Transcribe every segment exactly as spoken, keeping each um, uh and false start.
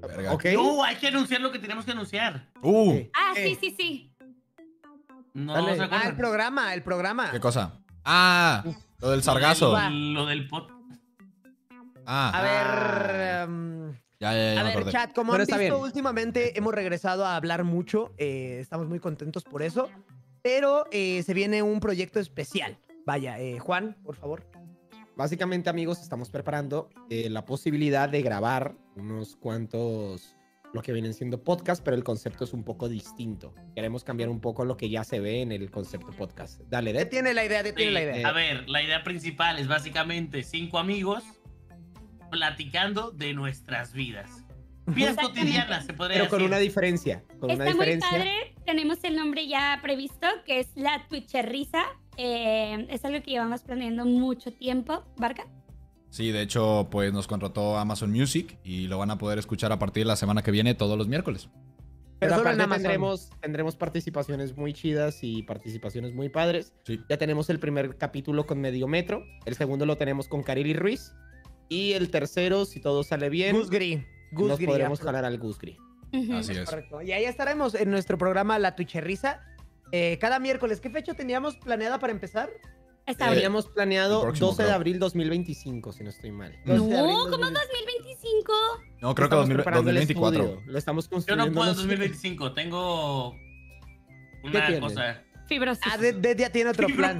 Verga. ¿Ok? No, hay que anunciar lo que tenemos que anunciar. Uh, Ok. Ah, Eh, sí, sí, sí. No dale. se Ah, acuerdan. el programa, el programa. ¿qué cosa? Ah, lo del sargazo. Lo Va. del, lo del pod. Ah, A ver, um, ya, ya, ya a me ver, acordé. chat, como Pero han está visto bien. últimamente hemos regresado a hablar mucho, eh, estamos muy contentos por eso, pero eh, se viene un proyecto especial. Vaya, eh, Juan, por favor. Básicamente, amigos, estamos preparando eh, la posibilidad de grabar unos cuantos, lo que vienen siendo podcast, pero el concepto es un poco distinto. Queremos cambiar un poco lo que ya se ve en el concepto podcast. Dale, ¿Qué Dead. tiene la idea? ¿Qué tiene Sí, la idea? A ver, la idea principal es básicamente cinco amigos platicando de nuestras vidas. Vidas Exactamente. cotidianas, se podría Pero con decir. una diferencia. Con una Está muy diferencia. padre. Tenemos el nombre ya previsto, que es la Twitcherrisa. Eh, es algo que llevamos planeando mucho tiempo. ¿Barca? Sí, de hecho, pues nos contrató Amazon Music y lo van a poder escuchar a partir de la semana que viene todos los miércoles. Pero solo en aparte Amazon. tendremos, tendremos participaciones muy chidas y participaciones muy padres. Sí. Ya tenemos el primer capítulo con Mediometro. El segundo lo tenemos con Karili Ruiz. Y el tercero, si todo sale bien, Gusgri. nos Gusgri. podremos ya. jalar al Gusgri. Ujú. Así es. Correcto. Y ahí estaremos en nuestro programa La Twitcherrisa. Eh, cada miércoles. ¿Qué fecha teníamos planeada para empezar? Está Eh, bien. Teníamos el planeado próximo, doce de creo. abril dos mil veinticinco, si no estoy mal. doce No, de abril ¿cómo dos mil dos mil veinticinco? No, creo que Estamos dos mil preparando el veinticuatro. estudio, Lo estamos Yo construyendo. no puedo en nosotros. dos mil veinticinco, tengo una tienes? cosa. Fibrosis. Ah, Dead Dead ya tiene otro plan.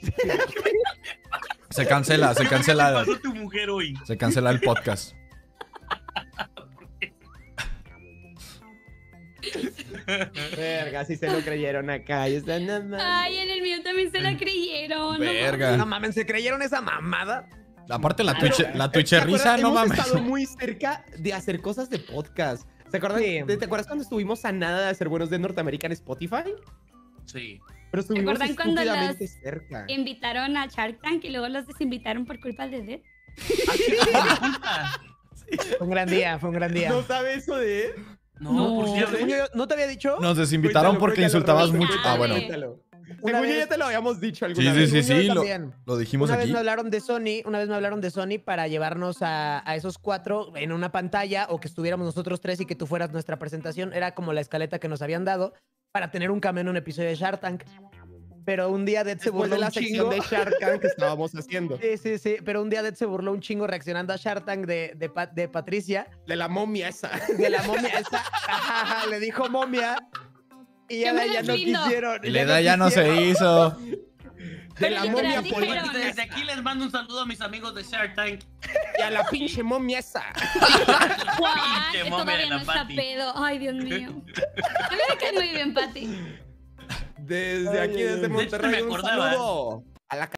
Se cancela, se ¿Qué cancela. pasó tu mujer hoy? Se cancela el podcast. Verga, si se lo creyeron acá. Y están nada más. Ay, en el mío también se la creyeron. no Verga. No mames, ¿se creyeron esa mamada? Aparte la Pero, Twitch, la ¿te Twitcherrisa, acuerdas? no Hemos mames. estado muy cerca de hacer cosas de podcast. ¿Se acuerdan? Sí. ¿Te, te acuerdas cuando estuvimos a nada de hacer buenos de Norteamérica en Spotify? Sí. Pero estuvimos acuerdan cuando estúpidamente las- cerca. Invitaron a Shark Tank y luego los desinvitaron por culpa de Dead. Fue un gran día, fue un gran día. ¿No sabe eso de él? No, No. por Según cierto. yo, ¿no te había dicho? Nos desinvitaron Cuéntalo, porque cuéntalo, insultabas Roberto, mucho. Ah, bueno. cuéntalo. Una Según yo vez- ya te lo habíamos dicho Sí, alguna sí, vez. sí, Según yo sí. Lo, también. lo dijimos Una vez aquí. me hablaron de Sony, una vez me hablaron de Sony para llevarnos a, a esos cuatro en una pantalla o que estuviéramos nosotros tres y que tú fueras nuestra presentación. Era como la escaleta que nos habían dado para tener un cameo en un episodio de Shark Tank. Pero un día Dead se Después burló de la un sección chingo. de Shark Tank que estábamos haciendo. Sí, sí, sí. Pero un día Dead se burló un chingo reaccionando a Shark Tank de, de, Pa- de Patricia, De la momia esa. de la momia esa. Ajá, ajá, le dijo momia. Y ya, Yo me ya no deslindo. quisieron. Y la edad ya no se hizo. De la Pero momia literal, política. dijeron- Desde aquí les mando un saludo a mis amigos de Shark Tank. Y a la pinche momia esa. What? Pinche Que momia de todavía la no está Patty. pedo. Ay, Dios mío. A mí me cae muy bien, Patty. Desde Ay, aquí, ay, desde ay. Monterrey, me un acordaba. saludo a la